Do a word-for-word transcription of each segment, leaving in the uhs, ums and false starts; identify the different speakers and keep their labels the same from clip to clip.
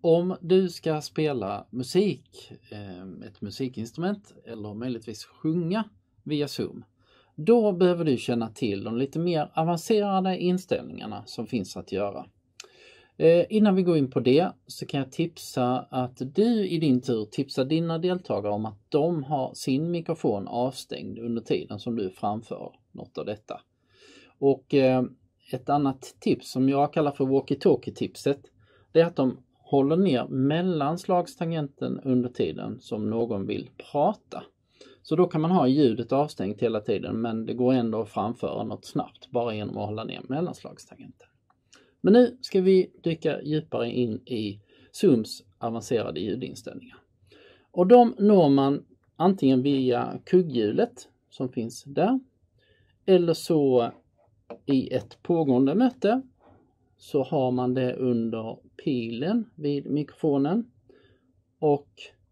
Speaker 1: Om du ska spela musik, ett musikinstrument eller möjligtvis sjunga via Zoom, då behöver du känna till de lite mer avancerade inställningarna som finns att göra. Innan vi går in på det så kan jag tipsa att du i din tur tipsar dina deltagare om att de har sin mikrofon avstängd under tiden som du framför något av detta. Och ett annat tips som jag kallar för walkie-talkie-tipset, det är att de håller ner mellanslagstangenten under tiden som någon vill prata. Så då kan man ha ljudet avstängt hela tiden, men det går ändå att framföra något snabbt bara genom att hålla ner mellanslagstangenten. Men nu ska vi dyka djupare in i Zooms avancerade ljudinställningar. Och de når man antingen via kugghjulet som finns där, eller så i ett pågående möte så har man det under pilen vid mikrofonen och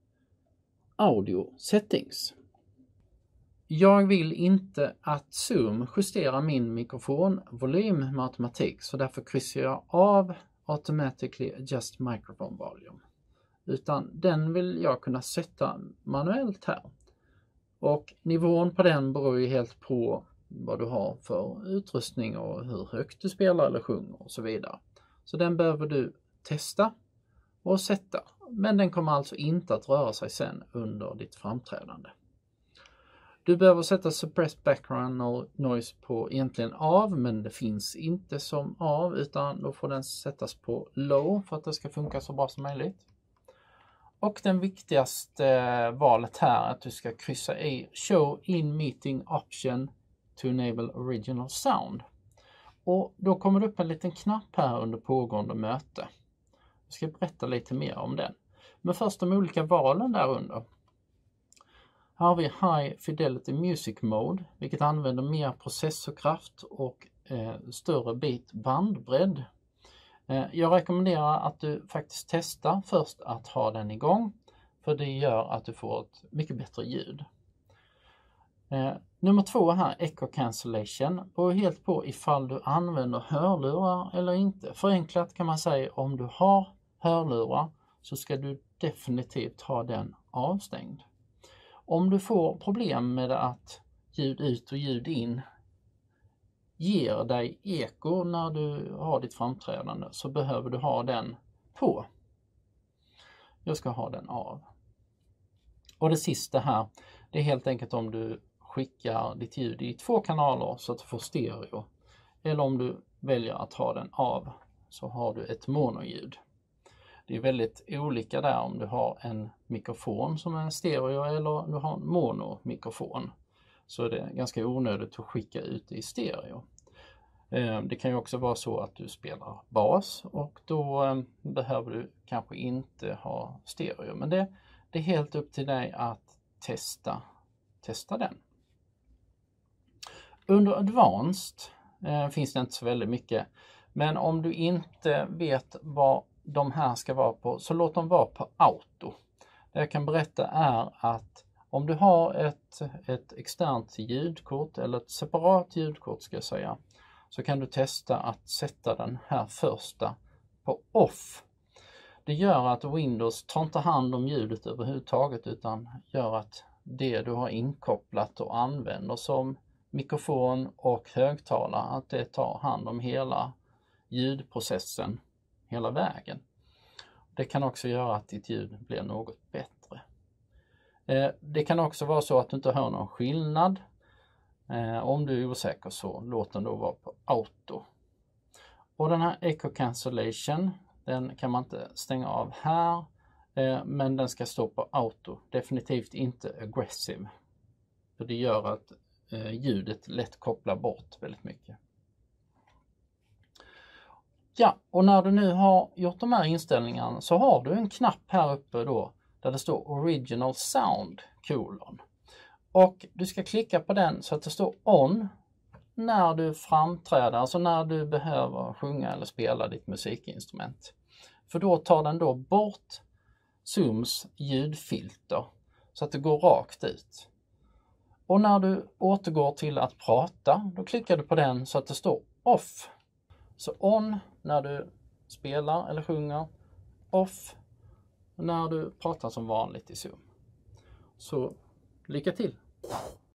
Speaker 1: audio settings. Jag vill inte att Zoom justerar min mikrofonvolym med automatik, så därför kryssar jag av Automatically Adjust Microphone Volume. Utan den vill jag kunna sätta manuellt här. Och nivån på den beror ju helt på vad du har för utrustning och hur högt du spelar eller sjunger och så vidare. Så den behöver du testa och sätta. Men den kommer alltså inte att röra sig sen under ditt framträdande. Du behöver sätta Suppressed Background Noise på egentligen av, men det finns inte som av, utan då får den sättas på low för att det ska funka så bra som möjligt. Och den viktigaste valet här är att du ska kryssa i Show in Meeting Option to Enable Original Sound. Och då kommer det upp en liten knapp här under pågående möte. Jag ska berätta lite mer om den. Men först de olika valen där under. Här har vi High Fidelity Music Mode, vilket använder mer processorkraft och eh, större bit bandbredd. Eh, jag rekommenderar att du faktiskt testar först att ha den igång, för det gör att du får ett mycket bättre ljud. Eh, nummer två här, Echo Cancellation, beror helt på ifall du använder hörlurar eller inte. Förenklat kan man säga, om du har hörlurar så ska du definitivt ha den avstängd. Om du får problem med att ljud ut och ljud in ger dig eko när du har ditt framträdande, så behöver du ha den på. Jag ska ha den av. Och det sista här, det är helt enkelt om du skickar ditt ljud i två kanaler så att du får stereo. Eller om du väljer att ha den av så har du ett monoljud. Det är väldigt olika där om du har en mikrofon som är en stereo eller du har en monomikrofon. Så det är ganska onödigt att skicka ut i stereo. Det kan ju också vara så att du spelar bas och då behöver du kanske inte ha stereo. Men det, det är helt upp till dig att testa, testa den. Under Advanced eh, finns det inte så väldigt mycket. Men om du inte vet vad de här ska vara på, så låt dem vara på auto. Det jag kan berätta är att om du har ett, ett externt ljudkort eller ett separat ljudkort ska jag säga, så kan du testa att sätta den här första på off. Det gör att Windows tar inte hand om ljudet överhuvudtaget, utan gör att det du har inkopplat och använder som mikrofon och högtalare, att det tar hand om hela ljudprocessen hela vägen. Det kan också göra att ditt ljud blir något bättre. Det kan också vara så att du inte hör någon skillnad. Om du är osäker så låt den då vara på auto. Och den här Echo Cancellation, den kan man inte stänga av här, men den ska stå på auto. Definitivt inte aggressive. För det gör att ljudet lätt kopplar bort väldigt mycket. Ja, och när du nu har gjort de här inställningarna så har du en knapp här uppe då där det står Original Sound kolon. Och du ska klicka på den så att det står on när du framträder, alltså när du behöver sjunga eller spela ditt musikinstrument. För då tar den då bort Zooms ljudfilter så att det går rakt ut. Och när du återgår till att prata, då klickar du på den så att det står off. Så on när du spelar eller sjunger, off när du pratar som vanligt i Zoom. Så lycka till!